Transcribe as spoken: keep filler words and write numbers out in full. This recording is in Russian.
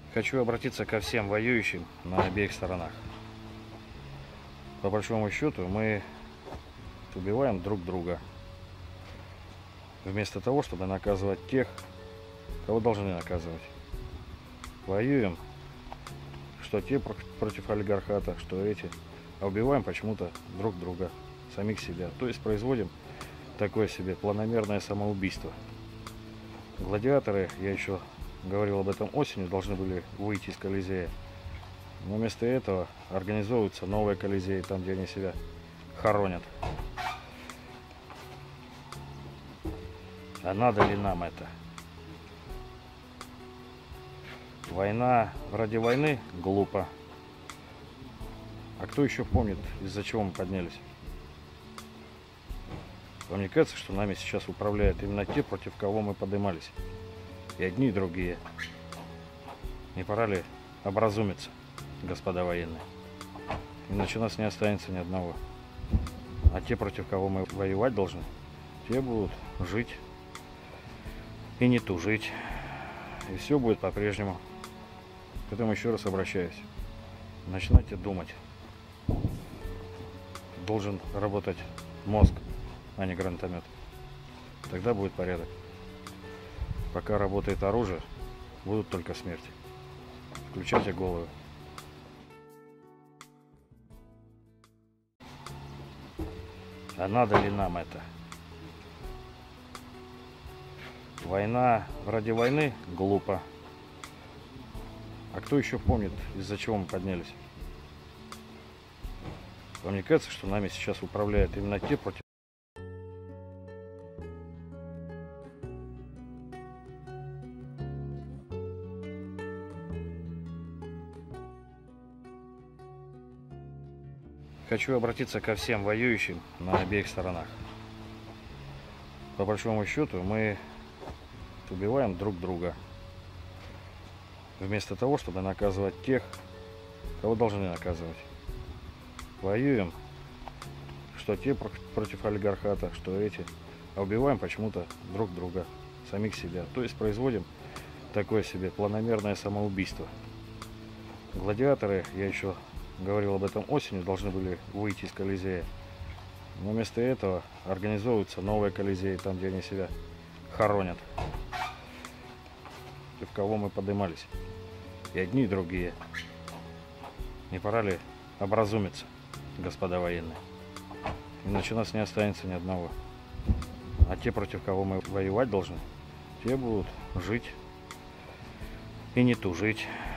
Хочу обратиться ко всем воюющим на обеих сторонах. По большому счету мы убиваем друг друга, вместо того, чтобы наказывать тех, кого должны наказывать. Воюем, что те против олигархата, что эти, а убиваем почему-то друг друга, самих себя. То есть производим такое себе планомерное самоубийство. Гладиаторы, я еще говорил об этом осенью, должны были выйти из Колизея. Но вместо этого организовываются новые Колизеи, там, где они себя хоронят. А надо ли нам это? Война ради войны глупо. А кто еще помнит, из-за чего мы поднялись? Вам не кажется, что нами сейчас управляют именно те, против кого мы поднимались? И одни, и другие. Не пора ли образумиться, господа военные? Иначе у нас не останется ни одного. А те, против кого мы воевать должны, те будут жить и не тужить. И все будет по-прежнему. Поэтому еще раз обращаюсь. Начинайте думать. Должен работать мозг, а не гранатомет. Тогда будет порядок. Пока работает оружие, будут только смерти. Включайте голову. А надо ли нам это? Война ради войны глупо. А кто еще помнит, из-за чего мы поднялись? Вам не кажется, что нами сейчас управляют именно те, против... Хочу обратиться ко всем воюющим на обеих сторонах. По большому счету мы убиваем друг друга, вместо того, чтобы наказывать тех, кого должны наказывать. Воюем, что те против олигархата, что эти, а убиваем почему-то друг друга, самих себя. То есть производим такое себе планомерное самоубийство. Гладиаторы, я еще говорил об этом осенью, должны были выйти из Колизея. Но вместо этого организовываются новые Колизеи, там, где они себя хоронят. И в кого мы поднимались. И одни, и другие. Не пора ли образумиться, господа военные? Иначе у нас не останется ни одного. А те, против кого мы воевать должны, те будут жить и не тужить.